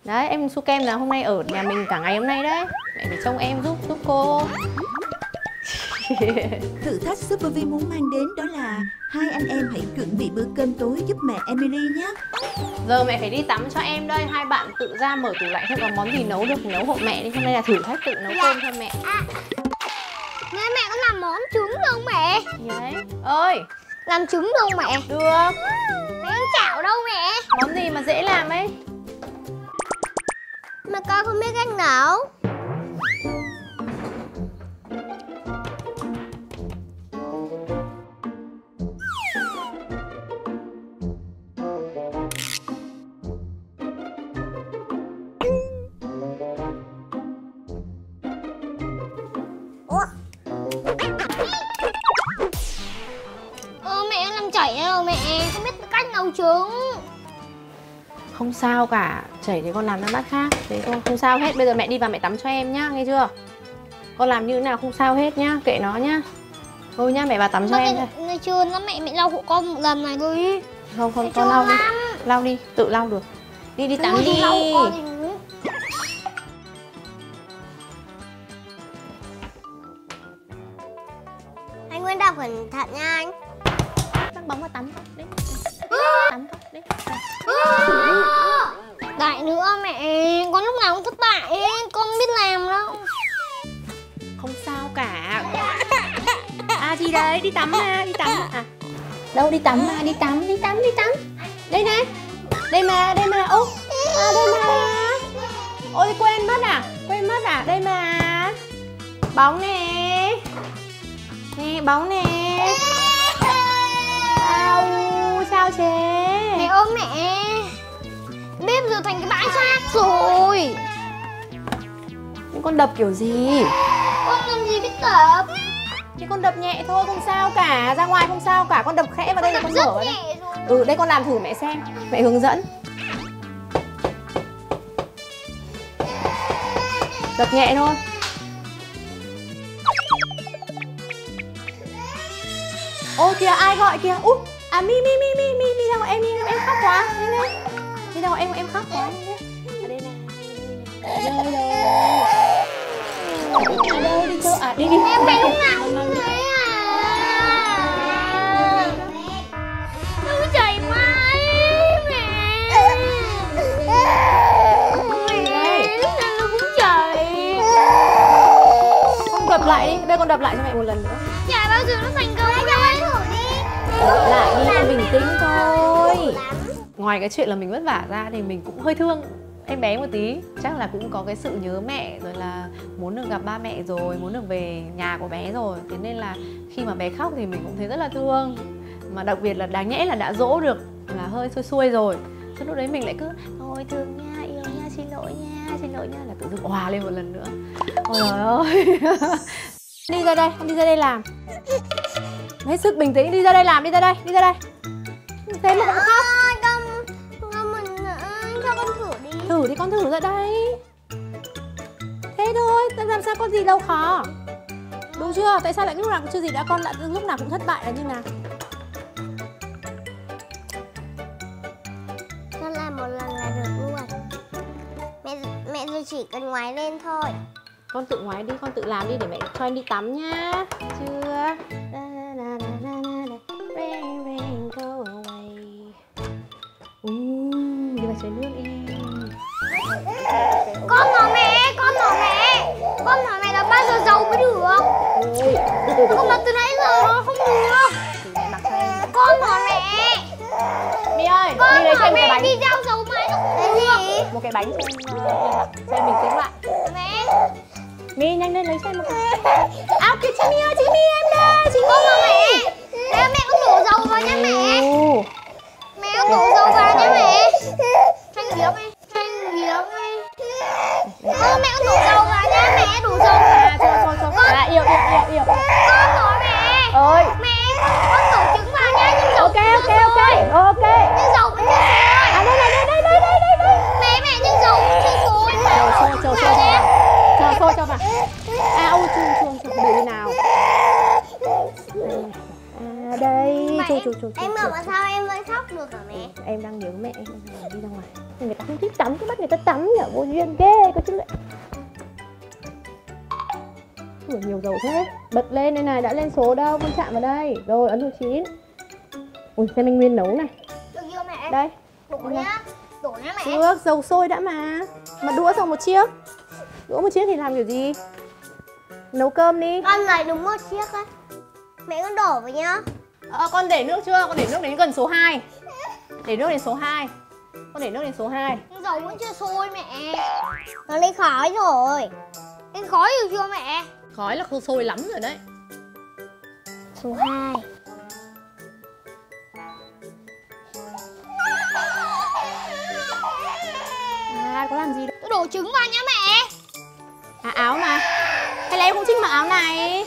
Đấy, em Su Kem là hôm nay ở nhà mình cả ngày hôm nay đấy. Mẹ phải trông em giúp cô. Thử thách Super Vi muốn mang đến đó là hai anh em hãy chuẩn bị bữa cơm tối giúp mẹ Emily nhé. Giờ mẹ phải đi tắm cho em đây. Hai bạn tự ra mở tủ lạnh xem có món gì nấu được thì nấu hộ mẹ đi. Hôm nay là thử thách tự nấu cơm cho mẹ. Mẹ có làm món trứng được không mẹ? Đấy. Ơi, Làm trứng được không mẹ? được. Mẹ ăn chảo đâu mẹ? Món gì mà dễ làm ấy? Mà con không biết cách nấu. Mẹ làm chảy đâu mẹ, không biết cách nấu trứng. Không sao cả, chảy thì con làm ra bát khác. Thế thôi, không sao hết. Bây giờ mẹ đi vào mẹ tắm cho em nhá, nghe chưa? Con làm như thế nào không sao hết nhá, kệ nó nhá. Thôi nhá, mẹ vào tắm cho em thôi. Ngày trơn lắm mẹ lau hộ con một lần này thôi đi. Không, con lau đi. Lau đi, tự lau được. Đi tắm đi. Anh Nguyên đọc cẩn thận nha anh. Bắt bóng vào tắm đấy. Tắm đấy. Đại nữa mẹ, con lúc nào cũng thất bại, con không biết làm đâu. Không sao cả. À gì đấy, đi tắm mà, đi tắm à. Đâu đi tắm mà, đi tắm. Đây này. Đây mà. Ô. À đây mà. Ôi quên mất à? Đây mà. Bóng nè. Nè bóng nè. Sao chế? Mẹ ơi mẹ, bếp giờ thành cái bãi rác rồi. Con đập kiểu gì? Con làm gì biết đập? Thì con đập nhẹ thôi, không sao cả. Ra ngoài không sao cả, con đập khẽ vào đây là con mở đây. Đây con làm thử mẹ xem. Mẹ hướng dẫn. Đập nhẹ thôi. Ô kìa, ai gọi kìa. À Mi ra ngoài em khóc quá. Đi ra ngoài em khóc quá. Ở đây này. Đâu đi chơi à? Đi. Em bé lúc nào cũng thế à. Nó chảy mãi mẹ. Mẹ lúc nào nó cũng chảy. Con đập lại đi. Đây con đập lại cho mẹ một lần nữa. Chả bao giờ nó thành công đâu. Đập lại đi, con bình tĩnh thôi. Ngoài cái chuyện là mình vất vả ra thì mình cũng hơi thương em bé một tí. Chắc là cũng có cái sự nhớ mẹ rồi, là muốn được gặp ba mẹ rồi, muốn được về nhà của bé rồi. Thế nên là khi mà bé khóc thì mình cũng thấy rất là thương. Mà đặc biệt là đáng nhẽ là đã dỗ được là hơi xuôi rồi. Thế lúc đấy mình lại cứ thôi thương nha, yêu nha, xin lỗi nha là tự dưng òa lên một lần nữa. Ôi trời ơi. Đi ra đây làm. Hết sức bình tĩnh, đi ra đây làm, đi ra đây. Thế mà cũng khóc. Cho con thử đi. Thử đi, con thử ra đây. Thế thôi, làm sao có gì đâu khó. Đúng chưa? Tại sao lại lúc nào cũng chưa gì đã, con lại lúc nào cũng thất bại là như nào? Con làm một lần là được luôn. Mẹ rồi chỉ cần ngoái lên thôi. Con tự ngoái đi, con tự làm đi để mẹ cho em đi tắm nhá. Chưa? Rain, go away. Đi vào chơi nước đi. Con hỏi mẹ. Con hỏi mẹ là bao giờ giàu mới được. Con mặc từ nãy giờ nó không được. Con hỏi mẹ. Mi ơi, Con Mi lấy cho hỏi em một cái mẹ bánh. đi giao dầu mãi nó không được. Một cái bánh cho em bình tĩnh lại. Mẹ. Mi nhanh lên lấy cho em một cái. À kìa chị Mi ơi, em đây. Chị Con hỏi mẹ. Đấy mẹ con đổ dầu vào nhá mẹ. Mẹ con đổ dầu vào nhá mẹ. Chanh giếm đi. Mẹ con đổ dầu vào nhá mẹ, đổ dầu. Cho. Yêu. Con hỏi mẹ. Ơi. Mẹ con đổ trứng vào nhá, nhưng dầu Ok. nhưng dầu vẫn chưa sôi. À đây. Mẹ nhưng dầu vẫn chưa sôi. Chờ sôi cho vào. À ôi chuông để như nào. À đây. Chu. Em mà sao em vẫn khóc được hả mẹ? Em đang nhớ mẹ, em đi ra ngoài. Người ta không thích tắm, cứ bắt người ta tắm nhở, vô duyên ghê có chứ lại. Ủa, nhiều dầu thế. Bật lên đây này, đã lên số đâu, con chạm vào đây. Rồi, ấn số 9. Ui, xem anh Nguyên nấu này. Được chưa mẹ? Đây. Đổ nhá. Đổ nhá mẹ. Được, dầu sôi đã mà. Mà đũa xong một chiếc. Đũa một chiếc thì làm kiểu gì? Nấu cơm đi. Con này đúng một chiếc á. Mẹ con đổ vào nhá. Con để nước chưa? Con để nước đến gần số 2. Để nước đến số 2. Con để nước đến số 2. Dầu vẫn chưa sôi mẹ. Nó lên khói rồi. Lên khói được chưa mẹ? Khói là sôi lắm rồi đấy. Số 2. Có làm gì đâu. Tôi đổ trứng vào nhá mẹ. Áo mà. Hay là em không thích mặc áo này?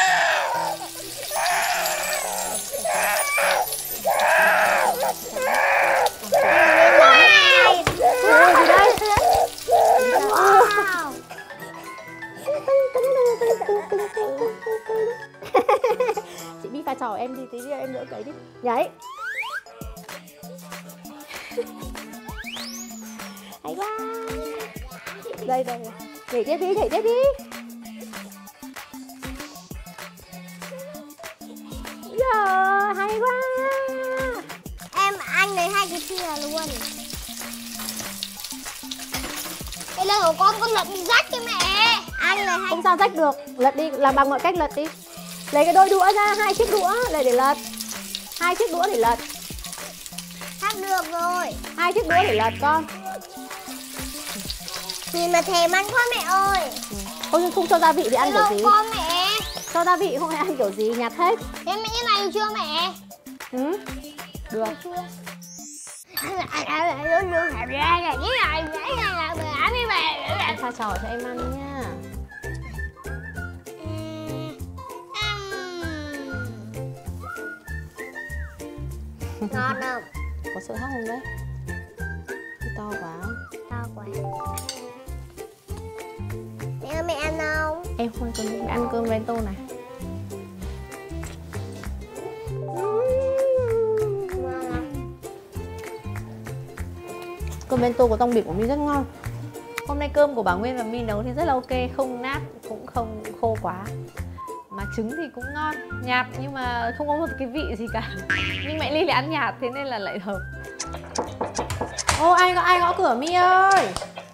Wow. Chị Bi pha trò em đi, tí nữa em đỡ cấy đi. Nhảy. Hay quá. Đây đây. Nhảy tiếp đi, nhảy tiếp đi. Giờ hay quá. Anh lấy 2 cái thìa luôn. Cái lời của con lật bị rách kìa mẹ. Anh lấy 2. Không sao rách được. Lật đi, làm bằng mọi cách lật đi. Lấy cái đôi đũa ra, 2 chiếc đũa để lật. 2 chiếc đũa để lật. Sắp được rồi. 2 chiếc đũa để lật con. Nhìn mà thèm ăn quá mẹ ơi. Không cho gia vị thì ăn kiểu gì? Con mẹ. Cho gia vị không phải ăn kiểu gì, nhạt hết. Thế mẹ như này được chưa mẹ? Ừ. Được. Em pha trò cho em ăn nha. Ngon không? Có sợ hóc không đấy? To quá. To quá. Mẹ ơi mẹ ăn không? Em không ăn cơm bento này. Cơm bento có tong bịp của My rất ngon. Hôm nay cơm của bà Nguyên và My nấu thì rất là ok, không nát cũng không khô quá. Mà trứng thì cũng ngon, nhạt nhưng mà không có một cái vị gì cả. Nhưng mẹ Ly lại ăn nhạt thế nên là lại hợp. Ô, ai gõ cửa My ơi.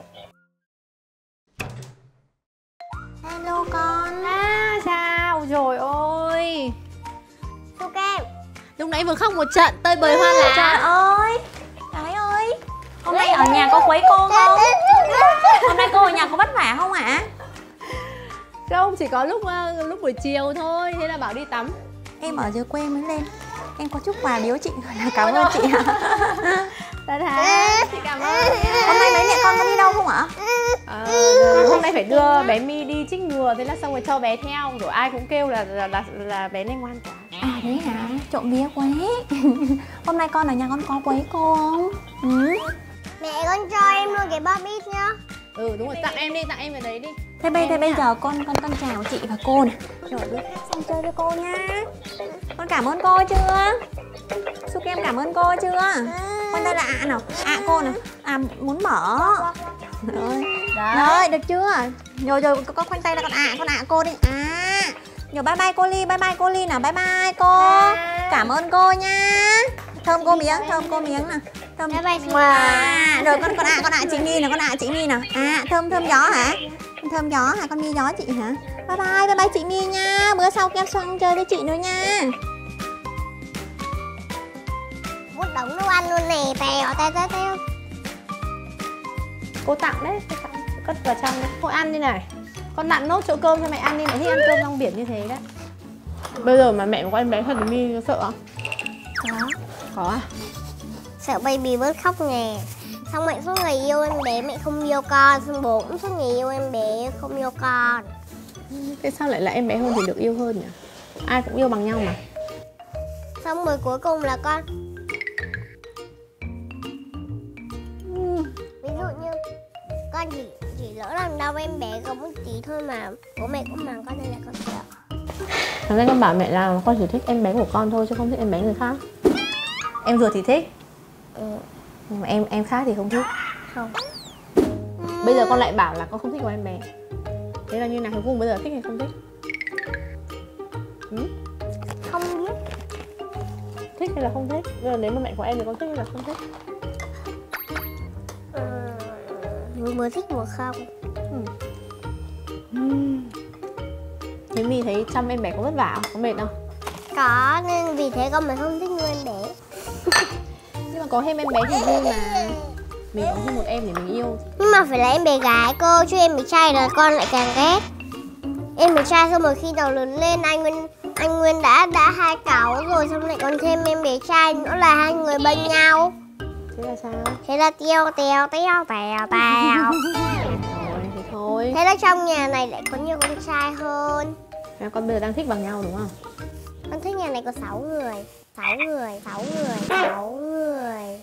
Hello con. Chào, rồi ôi. Su kem. Lúc nãy vừa khóc một trận tơi bời hoa lá. Trời ơi, Gái ơi, hôm nay ở nhà có quấy cô không? Hôm nay cô ở nhà có vất vả không ạ? Không, chỉ có lúc buổi chiều thôi, thế là bảo đi tắm. Em ở dưới quê mới lên. Em có chút quà biếu chị, cảm ơn chị ạ. Thật hả? Chị cảm ơn. Hôm nay mấy mẹ con có đi đâu không ạ? Hôm nay phải đưa bé My đi chích ngừa, thế là xong rồi cho bé theo, rồi ai cũng kêu là bé này ngoan quá. À thế hả? Trộm vía quá. Hôm nay con ở nhà con có quấy cô không? Ừ. Mẹ con cho em luôn cái bao bít nhá. Ừ đúng rồi, tặng em đi, tặng em về đấy đi. Thế bây giờ con chào chị và cô này. Rồi đứa khác sang chơi với cô nha. Con cảm ơn cô chưa? Su kem cảm ơn cô chưa? Con đây là ạ nào. Ạ cô nào. À muốn mở. Rồi. Rồi được chưa? Rồi con khoanh tay ra con ạ cô đi. À. Rồi bye bye cô Ly nào. Bye bye cô. Cảm ơn cô nha. Thơm cô miếng nào. Thơm. Bye bye. Rồi con ạ chị My nào. À thơm gió hả? Thơm gió hả? Con My gió chị hả? Bye bye chị My nha. Bữa sau kem xoăn chơi với chị nữa nha. Vút đống đồ ăn luôn nè, tèo. Cô tặng đấy, cô tặng, cất vào trong đấy. Thôi ăn đi này. Con nặn nốt chỗ cơm cho mẹ ăn đi, mẹ thích ăn cơm rong biển như thế đấy. Bây giờ mà mẹ có em bé thật thì My sợ không? Có à? Sợ baby bớt khóc nè. Xong mẹ suốt ngày yêu em bé, mẹ không yêu con. Xong bố cũng suốt ngày yêu em bé, không yêu con. Thế sao lại là em bé hơn thì được yêu hơn nhỉ? Ai cũng yêu bằng nhau mà. Xong rồi cuối cùng là con. Ví dụ như con chỉ lỡ làm đau em bé có một tí thôi mà bố mẹ cũng mắng con nên là con sợ. Thật ra con bảo mẹ là con chỉ thích em bé của con thôi chứ không thích em bé người khác. Em ruột thì thích. Nhưng mà em khác thì không thích. Không. Bây giờ con lại bảo là con không thích có em bé. Thế là như nào? Cuối cùng bây giờ thích hay không thích? Không biết. Thích hay là không thích? Bây giờ nếu mà mẹ có em thì con thích hay là không thích? Vừa thích vừa không. Thế mình thấy chăm em bé có vất vả không? Có mệt không? Có, nên vì thế con mới không thích nuôi em bé. Nhưng mà có thêm em bé thì vui mà. Mình có thêm một em để mình yêu. Nhưng mà phải là em bé gái cơ, chứ em bé trai là con lại càng ghét. Em bé trai xong rồi khi nào lớn lên anh Nguyên đã 2 cáu rồi, xong lại còn thêm em bé trai nữa là hai người bên nhau. Thế là sao? Thế là teo. Thôi thế thôi. Thế là trong nhà này lại có nhiều con trai hơn. Thế con bây giờ đang thích bằng nhau đúng không? Con thích nhà này có 6 người. 6 người.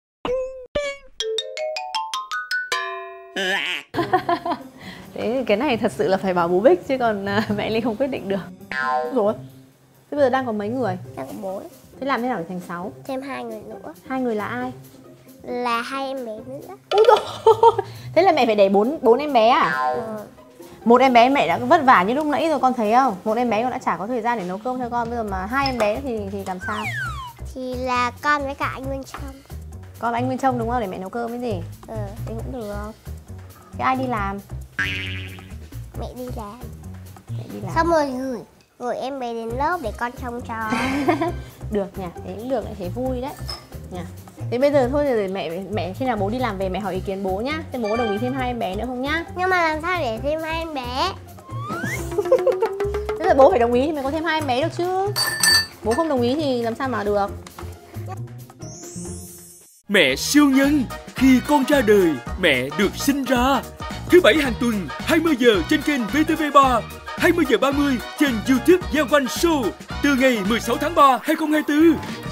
Thế thì cái này thật sự là phải bảo bố Bích chứ còn mẹ Ly không quyết định được. Rồi. Thế bây giờ đang có mấy người? Đang có 4. Thế làm thế nào để thành 6? Thêm 2 người nữa. 2 người là ai? Là 2 em bé nữa. Úi dồi. Thế là mẹ phải để 4 em bé à? Một em bé mẹ đã vất vả như lúc nãy rồi con thấy không? Một em bé con đã chả có thời gian để nấu cơm cho con. Bây giờ mà 2 em bé thì làm sao? Thì là con với cả anh Nguyên Trông. Con và anh Nguyên Trông đúng không? Để mẹ nấu cơm cái gì? Thế cũng được. Thế ai đi làm? Mẹ đi làm. Mẹ đi làm. Xong rồi gửi em bé đến lớp để con trông cho. Được nhỉ, thế cũng được, lại thấy vui đấy nhỉ. Thế bây giờ thôi rồi mẹ khi nào bố đi làm về mẹ hỏi ý kiến bố nhá. Thế bố có đồng ý thêm 2 em bé nữa không nhá? Nhưng mà làm sao để thêm 2 em bé? Thế là bố phải đồng ý thì mới có thêm 2 em bé được chứ. Bố không đồng ý thì làm sao mà được. Mẹ siêu nhân, khi con ra đời, mẹ được sinh ra. Thứ 7 hàng tuần, 20 giờ trên kênh VTV3, 20 giờ 30 trên YouTube Giang Quanh Show từ ngày 16 tháng 3 2024.